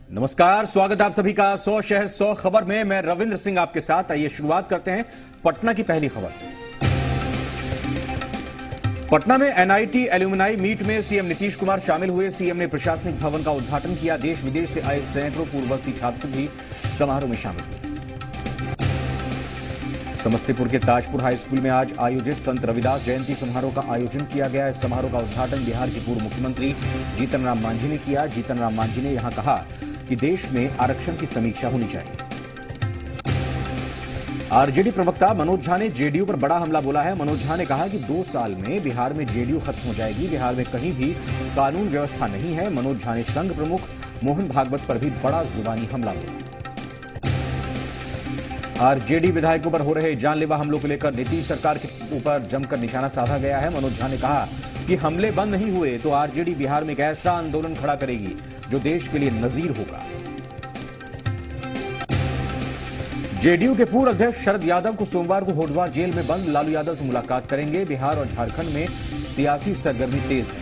नमस्कार, स्वागत है आप सभी का 100 शहर 100 खबर में। मैं रविंद्र सिंह आपके साथ। आइए शुरुआत करते हैं पटना की पहली खबर से। पटना में एनआईटी एल्यूमिनाई मीट में सीएम नीतीश कुमार शामिल हुए। सीएम ने प्रशासनिक भवन का उद्घाटन किया। देश विदेश से आए सैकड़ों पूर्ववर्ती छात्र भी समारोह में शामिल हुए। समस्तीपुर के ताजपुर हाई स्कूल में आज आयोजित संत रविदास जयंती समारोह का आयोजन किया गया। इस समारोह का उद्घाटन बिहार के पूर्व मुख्यमंत्री जीतन राम मांझी ने किया। जीतन राम मांझी ने यहां कहा कि देश में आरक्षण की समीक्षा होनी चाहिए। आरजेडी प्रवक्ता मनोज झा ने जेडीयू पर बड़ा हमला बोला है। मनोज झा ने कहा कि 2 साल में बिहार में जेडीयू खत्म हो जाएगी। बिहार में कहीं भी कानून व्यवस्था नहीं है। मनोज झा ने संघ प्रमुख मोहन भागवत पर भी बड़ा जुबानी हमला बोला। आरजेडी विधायकों पर हो रहे जानलेवा हमलों को लेकर नीतीश सरकार के ऊपर जमकर निशाना साधा गया है। मनोज झा ने कहा कि हमले बंद नहीं हुए तो आरजेडी बिहार में एक ऐसा आंदोलन खड़ा करेगी जो देश के लिए नजीर होगा। जेडीयू के पूर्व अध्यक्ष शरद यादव को सोमवार को होडवार जेल में बंद लालू यादव से मुलाकात करेंगे। बिहार और झारखंड में सियासी सरगर्मी तेज है।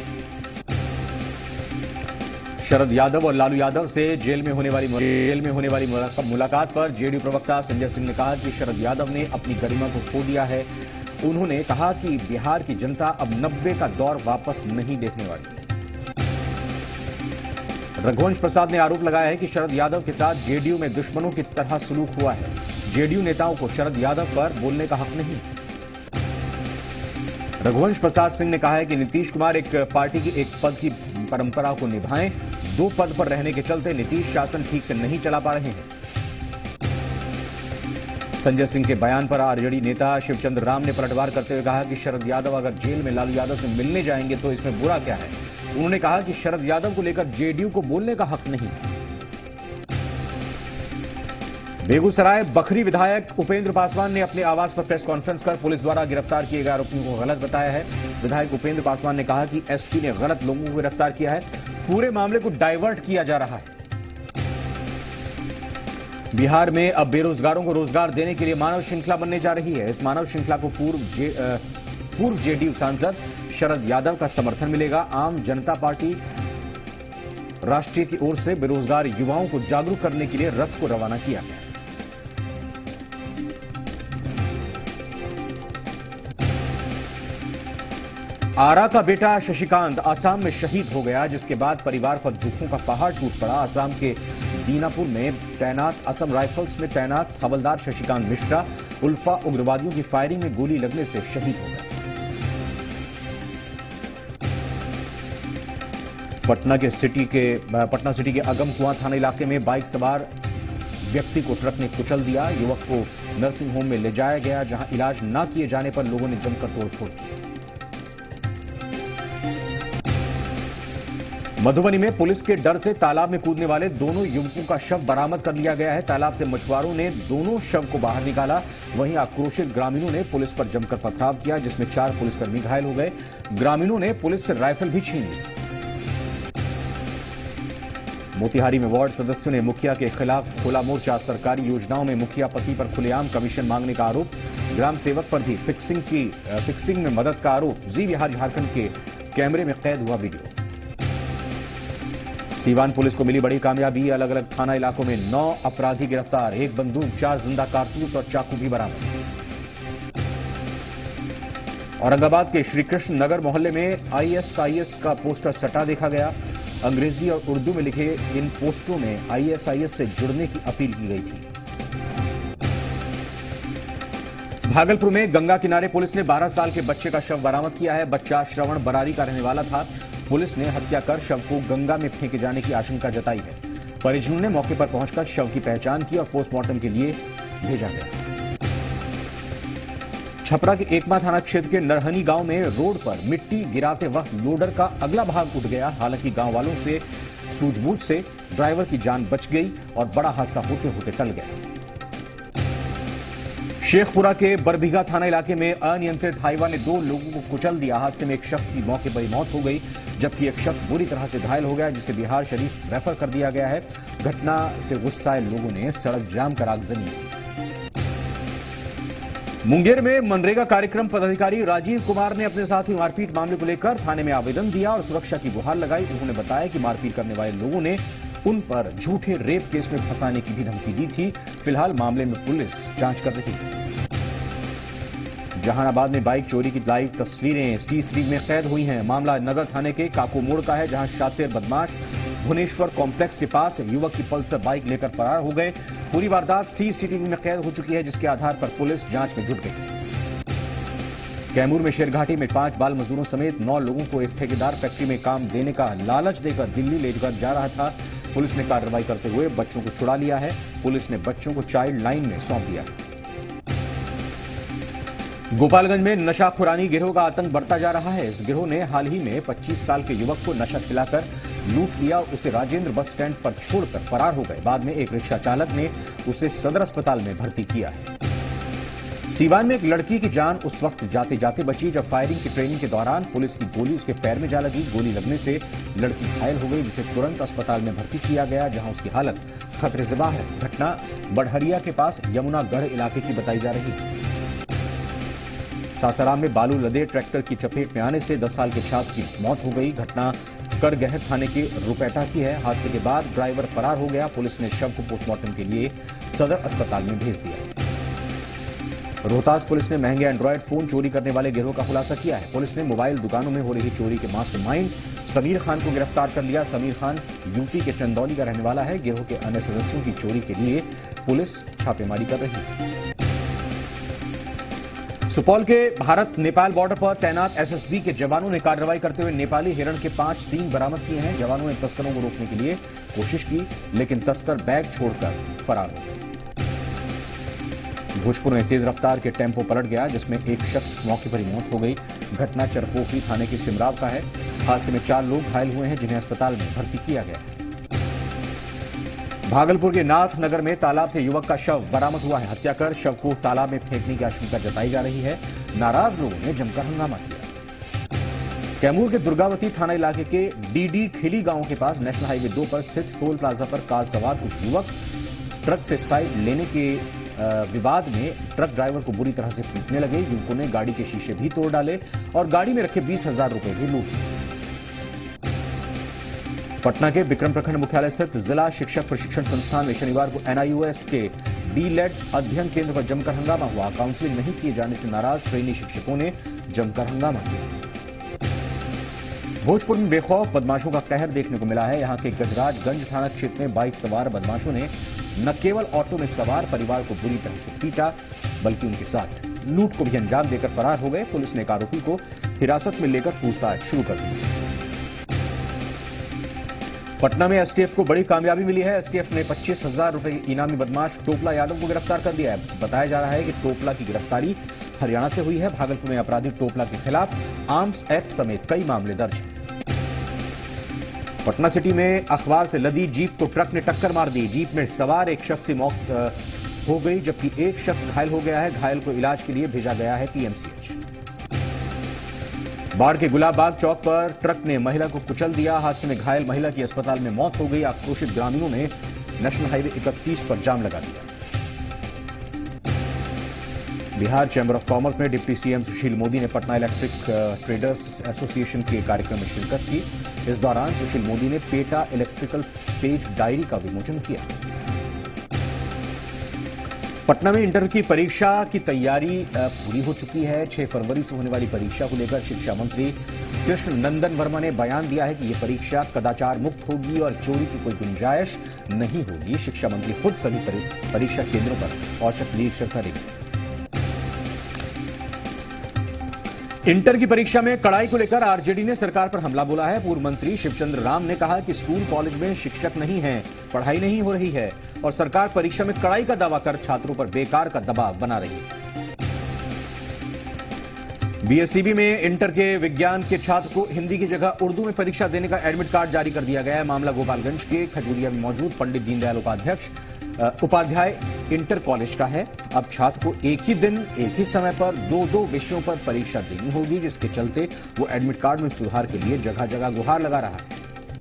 शरद यादव और लालू यादव से जेल में होने वाली मुलाकात पर जेडीयू प्रवक्ता संजय सिंह ने कहा कि शरद यादव ने अपनी गरिमा को खो दिया है। उन्होंने कहा कि बिहार की जनता अब 90 का दौर वापस नहीं देखने वाली। रघुवंश प्रसाद ने आरोप लगाया है कि शरद यादव के साथ जेडीयू में दुश्मनों की तरह सलूक हुआ है। जेडीयू नेताओं को शरद यादव पर बोलने का हक नहीं। रघुवंश प्रसाद सिंह ने कहा है कि नीतीश कुमार एक पार्टी की एक पद की परंपरा को निभाएं। 2 पद पर रहने के चलते नीतीश शासन ठीक से नहीं चला पा रहे हैं। संजय सिंह के बयान पर आरजेडी नेता शिवचंद्र राम ने पलटवार करते हुए कहा कि शरद यादव अगर जेल में लालू यादव से मिलने जाएंगे तो इसमें बुरा क्या है। उन्होंने कहा कि शरद यादव को लेकर जेडीयू को बोलने का हक नहीं। बेगूसराय बखरी विधायक उपेंद्र पासवान ने अपने आवास पर प्रेस कॉन्फ्रेंस कर पुलिस द्वारा गिरफ्तार किए गए आरोपियों को गलत बताया है। विधायक उपेंद्र पासवान ने कहा कि एसपी ने गलत लोगों को गिरफ्तार किया है। पूरे मामले को डाइवर्ट किया जा रहा है। बिहार में अब बेरोजगारों को रोजगार देने के लिए मानव श्रृंखला बनने जा रही है। इस मानव श्रृंखला को पूर्व जेडीयू सांसद शरद यादव का समर्थन मिलेगा। आम जनता पार्टी राष्ट्रीय की ओर से बेरोजगार युवाओं को जागरूक करने के लिए रथ को रवाना किया गया। आरा का बेटा शशिकांत असम में शहीद हो गया, जिसके बाद परिवार पर दुखों का पहाड़ टूट पड़ा। असम के दीनापुर में तैनात असम राइफल्स में तैनात हवलदार शशिकांत मिश्रा उल्फा उग्रवादियों की फायरिंग में गोली लगने से शहीद हो गए। पटना सिटी के अगमकुआं थाना इलाके में बाइक सवार व्यक्ति को ट्रक ने कुचल दिया। युवक को नर्सिंग होम में ले जाया गया, जहां इलाज न किए जाने पर लोगों ने जमकर तोड़फोड़ की। मधुबनी में पुलिस के डर से तालाब में कूदने वाले दोनों युवकों का शव बरामद कर लिया गया है। तालाब से मछुआरों ने दोनों शव को बाहर निकाला। वहीं आक्रोशित ग्रामीणों ने पुलिस पर जमकर पथराव किया, जिसमें 4 पुलिसकर्मी घायल हो गए। ग्रामीणों ने पुलिस से राइफल भी छीन ली। मोतिहारी में वार्ड सदस्यों ने मुखिया के खिलाफ खोला मोर्चा। सरकारी योजनाओं में मुखिया पति पर खुलेआम कमीशन मांगने का आरोप। ग्राम सेवक पर भी फिक्सिंग में मदद का आरोप। जी बिहार झारखंड के कैमरे में कैद हुआ वीडियो। सीवान पुलिस को मिली बड़ी कामयाबी। अलग अलग थाना इलाकों में 9 अपराधी गिरफ्तार। 1 बंदूक, 4 जिंदा कारतूस और चाकू भी बरामद। औरंगाबाद के श्रीकृष्ण नगर मोहल्ले में आईएसआईएस का पोस्टर सटा देखा गया। अंग्रेजी और उर्दू में लिखे इन पोस्टरों में आईएसआईएस से जुड़ने की अपील की गई थी। भागलपुर में गंगा किनारे पुलिस ने 12 साल के बच्चे का शव बरामद किया है। बच्चा श्रवण बरारी का रहने वाला था। पुलिस ने हत्या कर शव को गंगा में फेंके जाने की आशंका जताई है। परिजनों ने मौके पर पहुंचकर शव की पहचान की और पोस्टमार्टम के लिए भेजा गया। छपरा के एकमा थाना क्षेत्र के नरहनी गांव में रोड पर मिट्टी गिराते वक्त लोडर का अगला भाग उठ गया। हालांकि गांव वालों से सूझबूझ से ड्राइवर की जान बच गई और बड़ा हादसा होते होते टल गया। शेखपुरा के बरबीघा थाना इलाके में अनियंत्रित हाईवा ने 2 लोगों को कुचल दिया। हादसे में एक शख्स की मौके पर ही मौत हो गई, जबकि एक शख्स बुरी तरह से घायल हो गया, जिसे बिहार शरीफ रेफर कर दिया गया है। घटना से गुस्साए लोगों ने सड़क जाम कर आगजनी की। मुंगेर में मनरेगा कार्यक्रम पदाधिकारी राजीव कुमार ने अपने साथी मारपीट मामले को लेकर थाने में आवेदन दिया और सुरक्षा की गुहार लगाई। उन्होंने बताया कि मारपीट करने वाले लोगों ने उन पर झूठे रेप केस में फंसाने की भी धमकी दी थी। फिलहाल मामले में पुलिस जांच कर रही है। जहानाबाद में बाइक चोरी की लाइव तस्वीरें सीसीटीवी में कैद हुई हैं। मामला नगर थाने के काको मोड़ का है, जहां शातिर बदमाश भुवनेश्वर कॉम्प्लेक्स के पास युवक की पल्सर बाइक लेकर फरार हो गए। पूरी वारदात सीसीटीवी में कैद हो चुकी है, जिसके आधार पर पुलिस जांच में जुट गई। कैमूर में शेरघाटी में 5 बाल मजदूरों समेत 9 लोगों को एक ठेकेदार फैक्ट्री में काम देने का लालच देकर दिल्ली ले जा रहा था। पुलिस ने कार्रवाई करते हुए बच्चों को छुड़ा लिया है। पुलिस ने बच्चों को चाइल्ड लाइन में सौंप दिया है। गोपालगंज में नशाखुरानी गिरोह का आतंक बढ़ता जा रहा है। इस गिरोह ने हाल ही में 25 साल के युवक को नशा खिलाकर लूट लिया। उसे राजेंद्र बस स्टैंड पर छोड़कर फरार हो गए। बाद में एक रिक्शा चालक ने उसे सदर अस्पताल में भर्ती किया है। सीवान में एक लड़की की जान उस वक्त जाते जाते बची जब फायरिंग की ट्रेनिंग के दौरान पुलिस की गोली उसके पैर में जा लगी। गोली लगने से लड़की घायल हो गई, जिसे तुरंत अस्पताल में भर्ती किया गया, जहां उसकी हालत खतरे से बाहर है। घटना बड़हरिया के पास यमुनागढ़ इलाके की बताई जा रही है। सासाराम में बालू लदे ट्रैक्टर की चपेट में आने से 10 साल के छात्र की मौत हो गई। घटना करगहर थाने के रुपैटा की है। हादसे के बाद ड्राइवर फरार हो गया। पुलिस ने शव को पोस्टमार्टम के लिए सदर अस्पताल में भेज दिया। रोहतास पुलिस ने महंगे एंड्रॉयड फोन चोरी करने वाले गिरोह का खुलासा किया है। पुलिस ने मोबाइल दुकानों में हो रही चोरी के मास्टरमाइंड समीर खान को गिरफ्तार कर लिया। समीर खान यूपी के चंदौली का रहने वाला है। गिरोह के अन्य सदस्यों की चोरी के लिए पुलिस छापेमारी कर रही है। सुपौल के भारत नेपाल बॉर्डर पर तैनात एसएसबी के जवानों ने कार्रवाई करते हुए नेपाली हिरण के 5 सींग बरामद किए हैं। जवानों ने तस्करों को रोकने के लिए कोशिश की, लेकिन तस्कर बैग छोड़कर फरार हो गए। भोजपुर में तेज रफ्तार के टेम्पो पलट गया, जिसमें एक शख्स मौके पर ही मौत हो गई। घटना चरपोखरी थाने के सिमराव का है। हादसे में 4 लोग घायल हुए हैं, जिन्हें अस्पताल में भर्ती किया गया है। भागलपुर के नाथ नगर में तालाब से युवक का शव बरामद हुआ है। हत्या कर शव को तालाब में फेंकने की आशंका जताई जा रही है। नाराज लोगों ने जमकर हंगामा किया। कैमूर के दुर्गावती थाना इलाके के डीडी खिली गांव के पास नेशनल हाईवे 2 पर स्थित टोल प्लाजा पर कार सवार कुछ युवक ट्रक से साइड लेने के विवाद में ट्रक ड्राइवर को बुरी तरह से पीटने लगे। युवकों ने गाड़ी के शीशे भी तोड़ डाले और गाड़ी में रखे 20,000 रुपए भी लूट लिए। पटना के विक्रम प्रखंड मुख्यालय स्थित जिला शिक्षक प्रशिक्षण संस्थान में शनिवार को एनआईओएस के डीलेड अध्ययन केंद्र पर जमकर हंगामा हुआ। काउंसलिंग नहीं किए जाने से नाराज ट्रेनी शिक्षकों ने जमकर हंगामा किया। भोजपुर में बेखौफ बदमाशों का कहर देखने को मिला है। यहां के गजराजगंज थाना क्षेत्र में बाइक सवार बदमाशों ने न केवल ऑटो में सवार परिवार को बुरी तरह से पीटा, बल्कि उनके साथ लूट को भी अंजाम देकर फरार हो गए। पुलिस ने एक आरोपी को हिरासत में लेकर पूछताछ शुरू कर दी। पटना में एसटीएफ को बड़ी कामयाबी मिली है। एसटीएफ ने 25,000 रुपए इनामी बदमाश टोपला यादव को गिरफ्तार कर दिया है। बताया जा रहा है कि टोपला की गिरफ्तारी हरियाणा से हुई है। भागलपुर में अपराधी टोपला के खिलाफ आर्म्स एक्ट समेत कई मामले दर्ज हैं। पटना सिटी में अखबार से लदी जीप को ट्रक ने टक्कर मार दी। जीप में सवार एक शख्स की मौत हो गई, जबकि एक शख्स घायल हो गया है। घायल को इलाज के लिए भेजा गया है पीएमसीएच। बाढ़ के गुलाबबाग चौक पर ट्रक ने महिला को कुचल दिया। हादसे में घायल महिला की अस्पताल में मौत हो गई। आक्रोशित ग्रामीणों ने नेशनल हाईवे 31 पर जाम लगा दिया। बिहार चैंबर ऑफ कॉमर्स में डिप्टी सीएम सुशील मोदी ने पटना इलेक्ट्रिक ट्रेडर्स एसोसिएशन के कार्यक्रम में शिरकत की। इस दौरान सुशील मोदी ने पेटा इलेक्ट्रिकल पेज डायरी का विमोचन किया। पटना में इंटर की परीक्षा की तैयारी पूरी हो चुकी है। 6 फरवरी से होने वाली परीक्षा को लेकर शिक्षा मंत्री कृष्ण नंदन वर्मा ने बयान दिया है कि यह परीक्षा कदाचार मुक्त होगी और चोरी की कोई गुंजाइश नहीं होगी। शिक्षा मंत्री खुद सभी परीक्षा केंद्रों पर औचक निरीक्षण करेंगे। इंटर की परीक्षा में कड़ाई को लेकर आरजेडी ने सरकार पर हमला बोला है। पूर्व मंत्री शिवचंद्र राम ने कहा कि स्कूल कॉलेज में शिक्षक नहीं हैं, पढ़ाई नहीं हो रही है और सरकार परीक्षा में कड़ाई का दावा कर छात्रों पर बेकार का दबाव बना रही है। बीएसईबी में इंटर के विज्ञान के छात्र को हिंदी की जगह उर्दू में परीक्षा देने का एडमिट कार्ड जारी कर दिया गया है। मामला गोपालगंज के खजूरिया में मौजूद पंडित दीनदयाल उपाध्याय इंटर कॉलेज का है। अब छात्र को एक ही दिन एक ही समय पर 2-2 विषयों पर परीक्षा देनी होगी, जिसके चलते वो एडमिट कार्ड में सुधार के लिए जगह जगह गुहार लगा रहा है।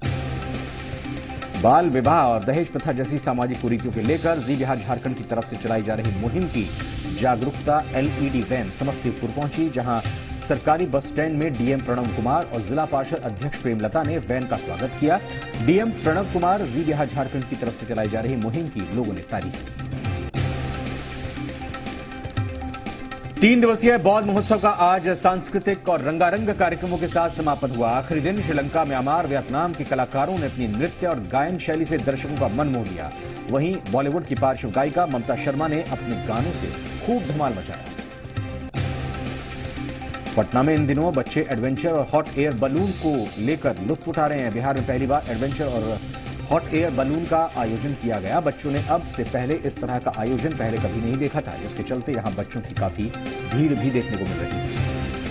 बाल विवाह और दहेज प्रथा जैसी सामाजिक कुरीतियों को लेकर जी बिहार झारखंड की तरफ से चलाई जा रही मुहिम की जागरूकता एलईडी वैन समस्तीपुर पहुंची, जहां सरकारी बस स्टैंड में डीएम प्रणव कुमार और जिला पार्षद अध्यक्ष प्रेमलता ने वैन का स्वागत किया। डीएम प्रणव कुमार जी बिहार झारखंड की तरफ से चलाई जा रही मुहिम की लोगों ने तारीफ की। 3 दिवसीय बौद्ध महोत्सव का आज सांस्कृतिक और रंगारंग कार्यक्रमों के साथ समापन हुआ। आखिरी दिन श्रीलंका, म्यांमार, वियतनाम के कलाकारों ने अपनी नृत्य और गायन शैली से दर्शकों का मन मोह लिया। वहीं बॉलीवुड की पार्श्व गायिका ममता शर्मा ने अपने गानों से खूब धमाल मचाया। पटना में इन दिनों बच्चे एडवेंचर और हॉट एयर बलून को लेकर लुत्फ उठा रहे हैं। बिहार में पहली बार एडवेंचर और हॉट एयर बलून का आयोजन किया गया। बच्चों ने अब से पहले इस तरह का आयोजन पहले कभी नहीं देखा था, जिसके चलते यहां बच्चों की काफी भीड़ भी देखने को मिल रही है।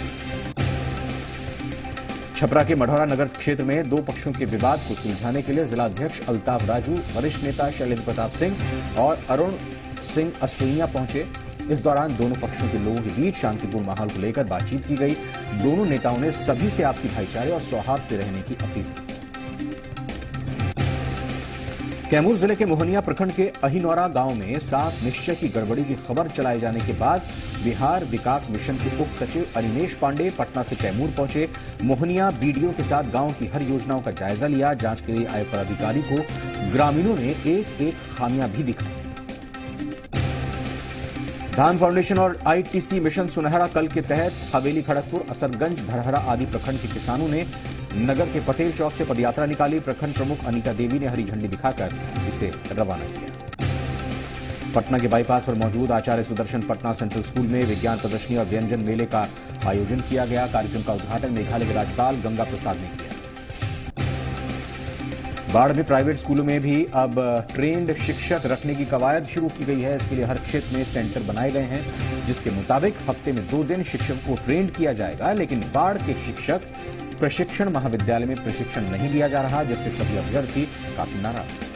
छपरा के मढ़ौरा नगर क्षेत्र में 2 पक्षों के विवाद को सुलझाने के लिए जिलाध्यक्ष अल्ताफ राजू, वरिष्ठ नेता शैलेंद्र प्रताप सिंह और अरुण सिंह असोइया पहुंचे। इस दौरान दोनों पक्षों के लोगों के बीच शांतिपूर्ण माहौल को लेकर बातचीत की गई। दोनों नेताओं ने सभी से आपसी भाईचारे और सौहार्द से रहने की अपील की। कैमूर जिले के मोहनिया प्रखंड के अहिनौरा गांव में 7 निश्चय की गड़बड़ी की खबर चलाए जाने के बाद बिहार विकास मिशन के उप सचिव अनिमेश पांडे पटना से कैमूर पहुंचे। मोहनिया बीडीओ के साथ गांव की हर योजनाओं का जायजा लिया। जांच के लिए आए पदाधिकारी को ग्रामीणों ने एक खामियां भी दिखाई। धाम फाउंडेशन और आईटीसी मिशन सुनहरा कल के तहत हवेली, खड़गपुर, असरगंज, धरहरा आदि प्रखंड के किसानों ने नगर के पटेल चौक से पदयात्रा निकाली। प्रखंड प्रमुख अनीता देवी ने हरी झंडी दिखाकर इसे रवाना किया। पटना के बाईपास पर मौजूद आचार्य सुदर्शन पटना सेंट्रल स्कूल में विज्ञान प्रदर्शनी और व्यंजन मेले का आयोजन किया गया। कार्यक्रम का उद्घाटन मेघालय के राज्यपाल गंगा प्रसाद ने किया। बाढ़ में प्राइवेट स्कूलों में भी अब ट्रेंड शिक्षक रखने की कवायद शुरू की गई है। इसके लिए हर क्षेत्र में सेंटर बनाए गए हैं, जिसके मुताबिक हफ्ते में 2 दिन शिक्षक को ट्रेंड किया जाएगा। लेकिन बाढ़ के शिक्षक प्रशिक्षण महाविद्यालय में प्रशिक्षण नहीं दिया जा रहा, जिससे सभी अभ्यर्थी काफी नाराज हैं।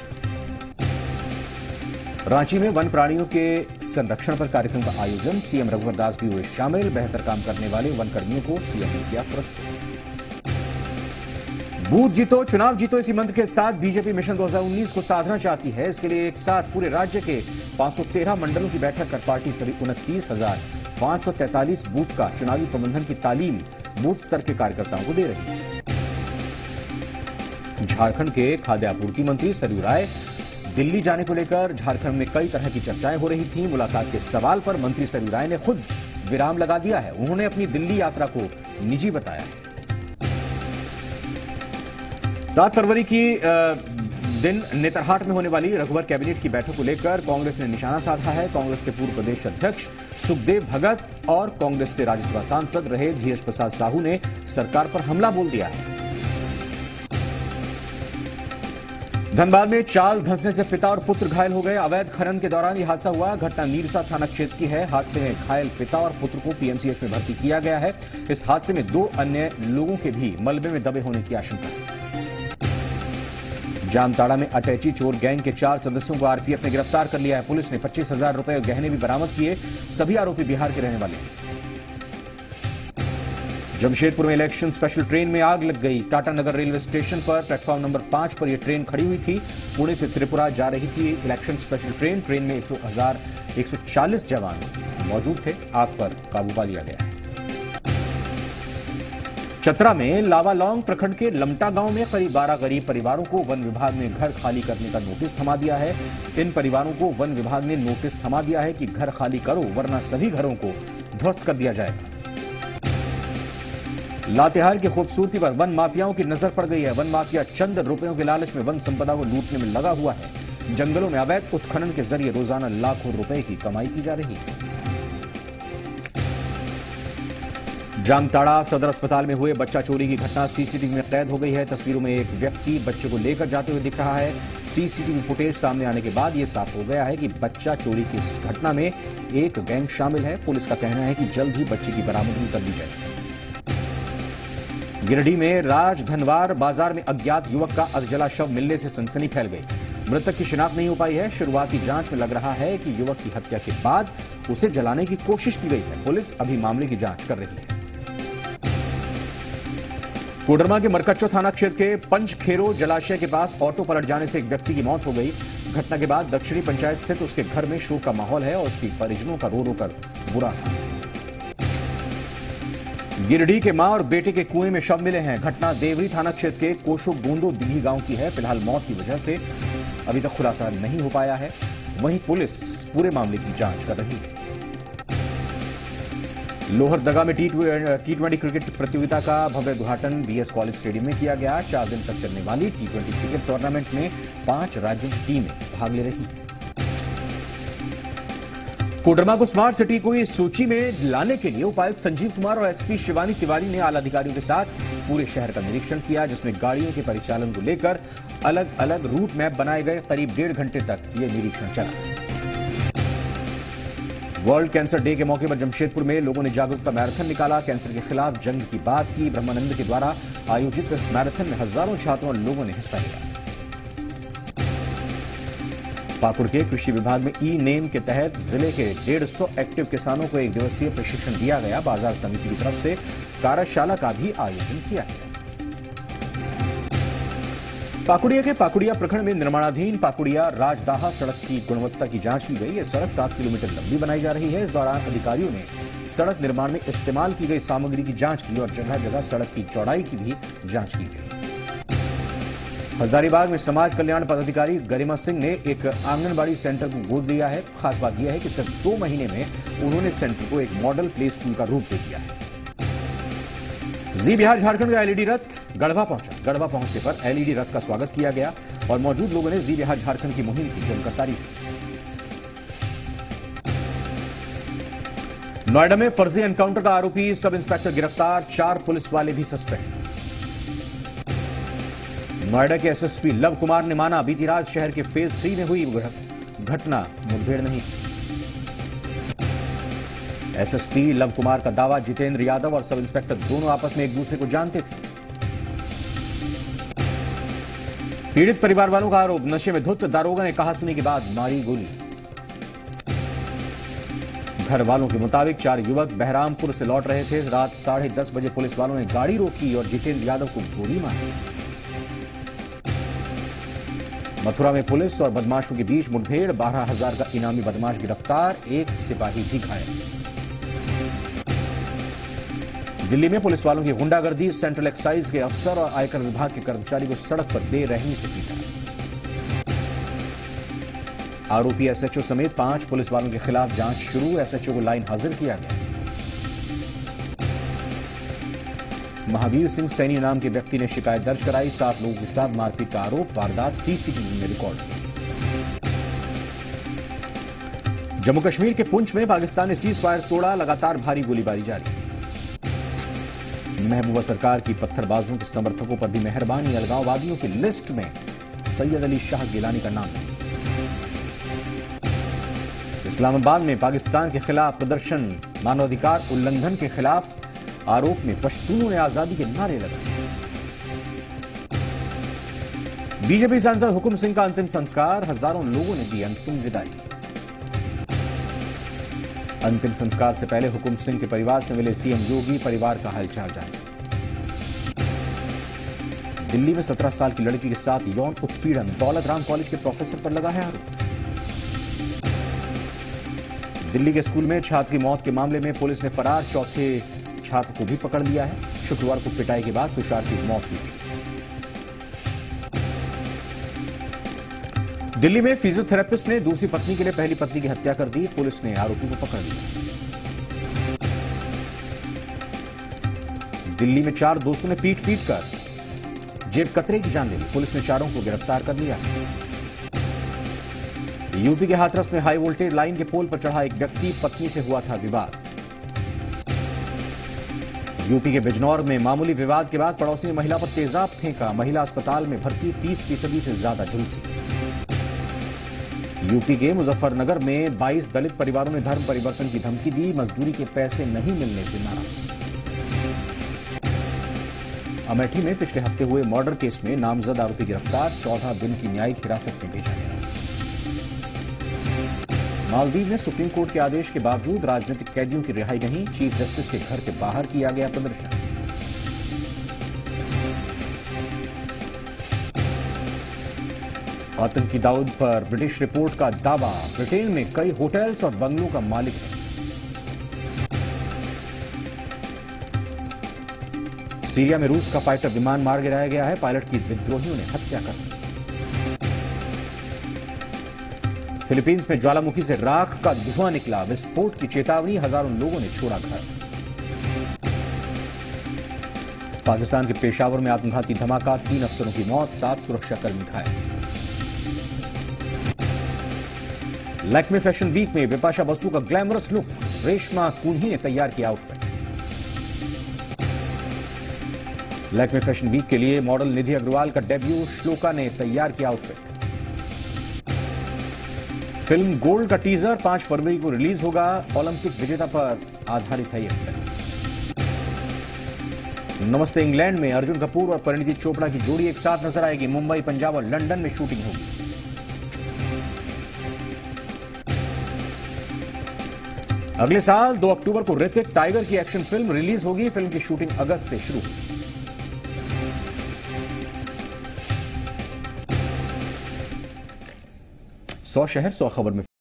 रांची में वन प्राणियों के संरक्षण पर कार्यक्रम का आयोजन, सीएम रघुवर दास भी हुए शामिल। बेहतर काम करने वाले वनकर्मियों को सीएम ने किया पुरस्कृत। बूथ जीतो चुनाव जीतो, इसी मंत्र के साथ बीजेपी मिशन 2019 को साधना चाहती है। इसके लिए एक साथ पूरे राज्य के 513 मंडलों की बैठक कर पार्टी सभी 29,543 बूथ का चुनावी प्रबंधन की तालीम बूथ स्तर के कार्यकर्ताओं को दे रही है। झारखंड के खाद्य आपूर्ति मंत्री सरयू राय दिल्ली जाने को लेकर झारखंड में कई तरह की चर्चाएं हो रही थी। मुलाकात के सवाल पर मंत्री सरयू राय ने खुद विराम लगा दिया है। उन्होंने अपनी दिल्ली यात्रा को निजी बताया है। 7 फरवरी की दिन नेतरहाट में होने वाली रघुवर कैबिनेट की बैठक को लेकर कांग्रेस ने निशाना साधा है। कांग्रेस के पूर्व प्रदेश अध्यक्ष सुखदेव भगत और कांग्रेस से राज्यसभा सांसद रहे धीरज प्रसाद साहू ने सरकार पर हमला बोल दिया है। धनबाद में चाल धंसने से पिता और पुत्र घायल हो गए। अवैध खनन के दौरान यह हादसा हुआ। घटना नीरसा थाना क्षेत्र की है। हादसे में घायल पिता और पुत्र को पीएमसीएच में भर्ती किया गया है। इस हादसे में 2 अन्य लोगों के भी मलबे में दबे होने की आशंका है। जामताड़ा में अटैची चोर गैंग के 4 सदस्यों को आरपीएफ ने गिरफ्तार कर लिया है। पुलिस ने 25,000 रुपए और गहने भी बरामद किए। सभी आरोपी बिहार के रहने वाले हैं। जमशेदपुर में इलेक्शन स्पेशल ट्रेन में आग लग गई। टाटा नगर रेलवे स्टेशन पर प्लेटफॉर्म नंबर 5 पर यह ट्रेन खड़ी हुई थी। पुणे से त्रिपुरा जा रही थी इलेक्शन स्पेशल ट्रेन। ट्रेन में 140 जवान मौजूद थे। आग पर काबू पा लिया गया है। चतरा में लावालौंग प्रखंड के लमटा गांव में करीब 12 गरीब परिवारों को वन विभाग ने घर खाली करने का नोटिस थमा दिया है। इन परिवारों को वन विभाग ने नोटिस थमा दिया है कि घर खाली करो वरना सभी घरों को ध्वस्त कर दिया जाएगा। लातेहार की खूबसूरती पर वन माफियाओं की नजर पड़ गई है। वन माफिया चंद रुपयों के लालच में वन संपदा को लूटने में लगा हुआ है। जंगलों में अवैध उत्खनन के जरिए रोजाना लाखों रुपए की कमाई की जा रही है। जामताड़ा सदर अस्पताल में हुए बच्चा चोरी की घटना सीसीटीवी में कैद हो गई है। तस्वीरों में एक व्यक्ति बच्चे को लेकर जाते हुए दिख रहा है। सीसीटीवी फुटेज सामने आने के बाद यह साफ हो गया है कि बच्चा चोरी की इस घटना में एक गैंग शामिल है। पुलिस का कहना है कि जल्द ही बच्चे की बरामदगी कर दी जाएगी। गिरिडीह में राजधनवार बाजार में अज्ञात युवक का अधजला शव मिलने से सनसनी फैल गई। मृतक की शिनाख्त नहीं हो पाई है। शुरुआती जांच में लग रहा है कि युवक की हत्या के बाद उसे जलाने की कोशिश की गई है। पुलिस अभी मामले की जांच कर रही है। कोडरमा के मरकच्चो थाना क्षेत्र के पंचखेरो जलाशय के पास ऑटो पलट जाने से एक व्यक्ति की मौत हो गई। घटना के बाद दक्षिणी पंचायत स्थित उसके घर में शोक का माहौल है और उसकी परिजनों का रो रो कर बुरा हाल। गिरिडीह के मां और बेटे के कुएं में शव मिले हैं। घटना देवरी थाना क्षेत्र के कोशो गोंदो दिघी गांव की है। फिलहाल मौत की वजह से अभी तक खुलासा नहीं हो पाया है। वहीं पुलिस पूरे मामले की जांच कर रही है। लोहरदगा में टी20 क्रिकेट प्रतियोगिता का भव्य उद्घाटन बीएस कॉलेज स्टेडियम में किया गया। 4 दिन तक चलने वाली टी20 क्रिकेट टूर्नामेंट में 5 राज्यों की टीमें भाग ले रही हैं। कोडरमा को स्मार्ट सिटी को इस सूची में लाने के लिए उपायुक्त संजीव कुमार और एसपी शिवानी तिवारी ने आला अधिकारियों के साथ पूरे शहर का निरीक्षण किया, जिसमें गाड़ियों के परिचालन को लेकर अलग अलग रूट मैप बनाए गए। करीब 1.5 घंटे तक यह निरीक्षण चला। वर्ल्ड कैंसर डे के मौके पर जमशेदपुर में लोगों ने जागरूकता मैराथन निकाला। कैंसर के खिलाफ जंग की बात की। ब्रह्मानंद के द्वारा आयोजित इस मैराथन में हजारों छात्रों और लोगों ने हिस्सा लिया। पाकुड़ के कृषि विभाग में ई नेम के तहत जिले के 150 एक्टिव किसानों को 1 दिवसीय प्रशिक्षण दिया गया। बाजार समिति की तरफ से कार्यशाला का भी आयोजन किया गया। पाकुड़िया के पाकुड़िया प्रखंड में निर्माणाधीन पाकुड़िया राजदाहा सड़क की गुणवत्ता की जांच की गई। यह सड़क 7 किलोमीटर लंबी बनाई जा रही है। इस दौरान अधिकारियों ने सड़क निर्माण में इस्तेमाल की गई सामग्री की जांच की और जगह जगह सड़क की चौड़ाई की भी जांच की गई। हजारीबाग में समाज कल्याण पदाधिकारी गरिमा सिंह ने एक आंगनबाड़ी सेंटर को गोद लिया है। खास बात यह है कि सिर्फ 2 महीने में उन्होंने सेंटर को एक मॉडल प्ले स्कूल का रूप दे दिया है। जी बिहार झारखंड का एलईडी रथ गढ़वा पहुंचा। गढ़वा पहुंचने पर एलईडी रथ का स्वागत किया गया और मौजूद लोगों ने जी बिहार झारखंड की मुहिम की जमकर तारीफ की। नोएडा में फर्जी एनकाउंटर का आरोपी सब इंस्पेक्टर गिरफ्तार। 4 पुलिस वाले भी सस्पेंड। नोएडा के एसएसपी लव कुमार ने माना बीती रात शहर के फेज 3 में हुई घटना मुठभेड़ नहीं। एसएसपी लव कुमार का दावा, जितेंद्र यादव और सब इंस्पेक्टर दोनों आपस में एक दूसरे को जानते थे। पीड़ित परिवार वालों का आरोप, नशे में धुत दारोगा ने कहा सुनी के बाद मारी गोली। घर वालों के मुताबिक 4 युवक बहरामपुर से लौट रहे थे। रात 10:30 बजे पुलिस वालों ने गाड़ी रोकी और जितेंद्र यादव को गोली मारी। मथुरा में पुलिस और बदमाशों के बीच मुठभेड़। 12,000 का इनामी बदमाश गिरफ्तार। 1 सिपाही भी घायल। दिल्ली में पुलिस वालों की गुंडागर्दी। सेंट्रल एक्साइज के अफसर और आयकर विभाग के कर्मचारी को सड़क पर बेरहमी से पीटा। आरोपी एसएचओ समेत 5 पुलिस वालों के खिलाफ जांच शुरू। एसएचओ को लाइन हाजिर किया गया। महावीर सिंह सैनी नाम के व्यक्ति ने शिकायत दर्ज कराई। 7 लोगों के साथ मारपीट का आरोप। वारदात सीसीटीवी में रिकॉर्ड हुई। जम्मू कश्मीर के पुंछ में पाकिस्तान ने सीज फायर तोड़ा। लगातार भारी गोलीबारी जारी। महबूबा सरकार की पत्थरबाजों के समर्थकों पर भी मेहरबानी। अलगाववादियों की लिस्ट में सैयद अली शाह गिलानी का नाम है। इस्लामाबाद में पाकिस्तान के खिलाफ प्रदर्शन। मानवाधिकार उल्लंघन के खिलाफ आरोप में पश्तूनों ने आजादी के नारे लगाए। बीजेपी सांसद हुकुम सिंह का अंतिम संस्कार। हजारों लोगों ने दी अंतिम विदाई। अंतिम संस्कार से पहले हुकुम सिंह के परिवार से मिले सीएम योगी। परिवार का हालचाल जाना। दिल्ली में 17 साल की लड़की के साथ यौन उत्पीड़न। दौलत राम कॉलेज के प्रोफेसर पर लगा है आरोप। दिल्ली के स्कूल में छात्र की मौत के मामले में पुलिस ने फरार चौथे छात्र को भी पकड़ लिया है। शुक्रवार को पिटाई के बाद तुषार की मौत हुई थी। दिल्ली में फिजियोथेरेपिस्ट ने दूसरी पत्नी के लिए पहली पत्नी की हत्या कर दी। पुलिस ने आरोपी को पकड़ लिया। दिल्ली में 4 दोस्तों ने पीट कर जेब कतरे की जान ले ली। पुलिस ने 4 को गिरफ्तार कर लिया। यूपी के हाथरस में हाई वोल्टेज लाइन के पोल पर चढ़ा एक व्यक्ति। पत्नी से हुआ था विवाद। यूपी के बिजनौर में मामूली विवाद के बाद पड़ोसी ने महिला पर तेजाब फेंका। महिला अस्पताल में भर्ती। 30% से ज्यादा झुलसी। यूपी के मुजफ्फरनगर में 22 दलित परिवारों ने धर्म परिवर्तन की धमकी दी। मजदूरी के पैसे नहीं मिलने से नाराज। अमेठी में पिछले हफ्ते हुए मर्डर केस में नामजद आरोपी गिरफ्तार। 14 दिन की न्यायिक हिरासत में भेजा गया। मालदीव में सुप्रीम कोर्ट के आदेश के बावजूद राजनीतिक कैदियों की रिहाई नहीं। चीफ जस्टिस के घर के बाहर किया गया प्रदर्शन। आतंकी दाऊद पर ब्रिटिश रिपोर्ट का दावा। ब्रिटेन में कई होटल्स और बंगलों का मालिक है। सीरिया में रूस का फाइटर विमान मार गिराया गया है। पायलट की विद्रोहियों ने हत्या कर दी। फिलीपींस में ज्वालामुखी से राख का धुआं निकला। विस्फोट की चेतावनी, हजारों लोगों ने छोड़ा घर। पाकिस्तान के पेशावर में आत्मघाती धमाका, 3 अफसरों की मौत, 7 सुरक्षाकर्मी घायल। लैक्मे फैशन वीक में बिपाशा बसु का ग्लैमरस लुक। रेशमा कुन्ही ने तैयार किया आउटफिट। लैक्मे फैशन वीक के लिए मॉडल निधि अग्रवाल का डेब्यू। श्लोका ने तैयार किया आउटफिट। फिल्म गोल्ड का टीजर 5 फरवरी को रिलीज होगा। ओलंपिक विजेता पर आधारित है यह फिल्म। नमस्ते इंग्लैंड में अर्जुन कपूर और परिणीति चोपड़ा की जोड़ी एक साथ नजर आएगी। मुंबई, पंजाब और लंदन में शूटिंग होगी। अगले साल 2 अक्टूबर को ऋतिक टाइगर की एक्शन फिल्म रिलीज होगी। फिल्म की शूटिंग अगस्त से शुरू होगी। 100 शहर 100 खबर में